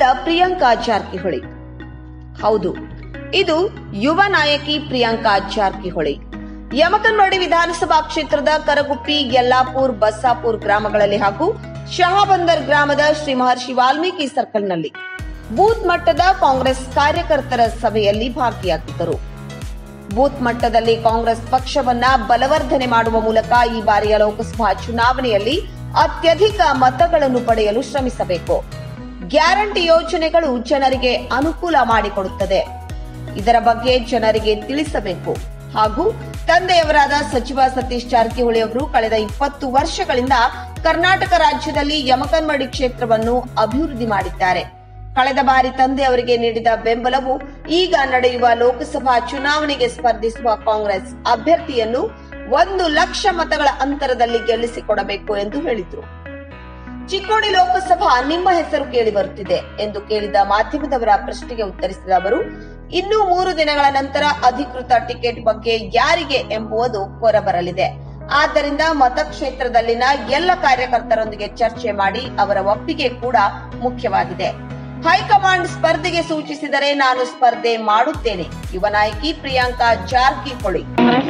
ಪ್ರಿಯಾಂಕಾ ಜಾರಕಿಹೊಳಿ. ಹೌದು, ಇದು ಯುವ ನಾಯಕಿ ಪ್ರಿಯಾಂಕಾ ಜಾರಕಿಹೊಳಿ. ಯಮಕನಮರಡಿ ವಿಧಾನಸಭಾ ಕ್ಷೇತ್ರದ ಕರಗುಪ್ಪಿ, ಯಲ್ಲಾಪುರ್, ಬಸ್ಸಾಪುರ್ ಗ್ರಾಮಗಳಲ್ಲಿ ಹಾಗೂ ಶಹಾಬಂದರ್ ಗ್ರಾಮದ ಶ್ರೀ ಮಹರ್ಷಿ ವಾಲ್ಮೀಕಿ ಸರ್ಕಲ್ನಲ್ಲಿ ಬೂತ್ ಮಟ್ಟದ ಕಾಂಗ್ರೆಸ್ ಕಾರ್ಯಕರ್ತರ ಸಭೆಯಲ್ಲಿ ಭಾಗಿಯಾಗಿದ್ದರು. ಬೂತ್ ಮಟ್ಟದಲ್ಲಿ ಕಾಂಗ್ರೆಸ್ ಪಕ್ಷವನ್ನ ಬಲವರ್ಧನೆ ಮಾಡುವ ಮೂಲಕ ಈ ಬಾರಿಯ ಲೋಕಸಭಾ ಚುನಾವಣೆಯಲ್ಲಿ ಅತ್ಯಧಿಕ ಮತಗಳನ್ನು ಪಡೆಯಲು ಶ್ರಮಿಸಬೇಕು. ಗ್ಯಾರಂಟಿ ಯೋಜನೆಗಳು ಜನರಿಗೆ ಅನುಕೂಲ ಮಾಡಿಕೊಡುತ್ತದೆ. ಇದರ ಬಗ್ಗೆ ಜನರಿಗೆ ತಿಳಿಸಬೇಕು ಹಾಗೂ ತಂದೆಯವರಾದ ಸಚಿವ ಸತೀಶ್ ಜಾರಕಿಹೊಳಿ ಅವರು ಕಳೆದ 20 ವರ್ಷಗಳಿಂದ ಕರ್ನಾಟಕ ರಾಜ್ಯದಲ್ಲಿ ಯಮಕನಮರಡಿ ಕ್ಷೇತ್ರವನ್ನು ಅಭಿವೃದ್ಧಿ ಮಾಡಿದ್ದಾರೆ. ಕಳೆದ ಬಾರಿ ತಂದೆ ಅವರಿಗೆ ನೀಡಿದ ಬೆಂಬಲವು ಈಗ ನಡೆಯುವ ಲೋಕಸಭಾ ಚುನಾವಣೆಗೆ ಸ್ಪರ್ಧಿಸುವ ಕಾಂಗ್ರೆಸ್ ಅಭ್ಯರ್ಥಿಯನ್ನು 1 ಲಕ್ಷ ಮತಗಳ ಅಂತರದಲ್ಲಿ ಗೆಲ್ಲಿಸಿಕೊಡಬೇಕು ಎಂದು ಹೇಳಿದರು. ಚಿಕ್ಕೋಡಿ ಲೋಕಸಭಾ ನಿಮ್ಮ ಹೆಸರು ಕೇಳಿ ಬರುತ್ತಿದೆ ಎಂದು ಕೇಳಿದ ಮಾಧ್ಯಮದವರ ಪ್ರಶ್ನೆಗೆ ಉತ್ತರಿಸಿದ ಅವರು, ಇನ್ನು 3 ದಿನಗಳ ನಂತರ ಅಧಿಕೃತ ಟಿಕೆಟ್ ಬಗ್ಗೆ ಯಾರಿಗೆ ಎಂಬುದು ಹೊರಬರಲಿದೆ. ಆದ್ದರಿಂದ ಮತಕ್ಷೇತ್ರದಲ್ಲಿನ ಎಲ್ಲ ಕಾರ್ಯಕರ್ತರೊಂದಿಗೆ ಚರ್ಚೆ ಮಾಡಿ ಅವರ ಒಪ್ಪಿಗೆ ಕೂಡ ಮುಖ್ಯವಾಗಿದೆ. ಹೈಕಮಾಂಡ್ ಸ್ಪರ್ಧೆಗೆ ಸೂಚಿಸಿದರೆ ನಾನು ಸ್ಪರ್ಧೆ ಮಾಡುತ್ತೇನೆ. ಯುವ ನಾಯಕಿ ಪ್ರಿಯಾಂಕಾ ಜಾರಕಿಹೊಳಿ.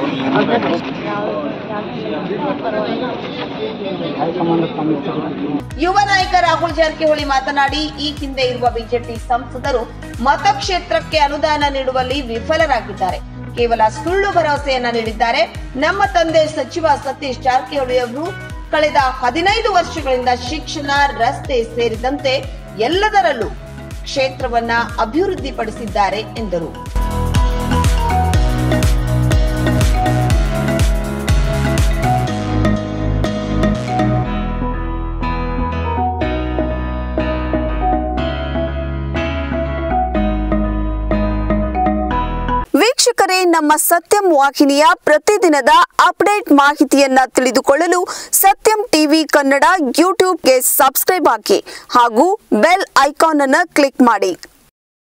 ಯುವ ನಾಯಕ ರಾಹುಲ್ ಜಾರಕಿಹೊಳಿ ಮಾತನಾಡಿ, ಈ ಹಿಂದೆ ಇರುವ ಬಿಜೆಪಿ ಸಂಸದರು ಮತಕ್ಷೇತ್ರಕ್ಕೆ ಅನುದಾನ ನೀಡುವಲ್ಲಿ ವಿಫಲರಾಗಿದ್ದಾರೆ. ಕೇವಲ ಸುಳ್ಳು ಭರವಸೆಯನ್ನ ನೀಡಿದ್ದಾರೆ. ನಮ್ಮ ತಂದೆ ಸಚಿವ ಸತೀಶ್ ಜಾರಕಿಹೊಳಿ ಅವರು ಕಳೆದ 15 ವರ್ಷಗಳಿಂದ ಶಿಕ್ಷಣ, ರಸ್ತೆ ಸೇರಿದಂತೆ ಎಲ್ಲದರಲ್ಲೂ ಕ್ಷೇತ್ರವನ್ನ ಅಭಿವೃದ್ಧಿಪಡಿಸಿದ್ದಾರೆ ಎಂದರು. ವೀಕ್ಷಕರೇ, ನಮ್ಮ ಸತ್ಯಂ ವಾಹಿನಿಯ ಪ್ರತಿದಿನದ ಅಪ್ಡೇಟ್ ಮಾಹಿತಿಯನ್ನ ತಿಳಿದುಕೊಳ್ಳಲು ಸತ್ಯಂ ಟಿವಿ ಕನ್ನಡ ಯೂಟ್ಯೂಬ್ಗೆ ಸಬ್ಸ್ಕ್ರೈಬ್ ಆಗಿ ಹಾಗೂ ಬೆಲ್ ಐಕಾನ್ ಅನ್ನು ಕ್ಲಿಕ್ ಮಾಡಿ.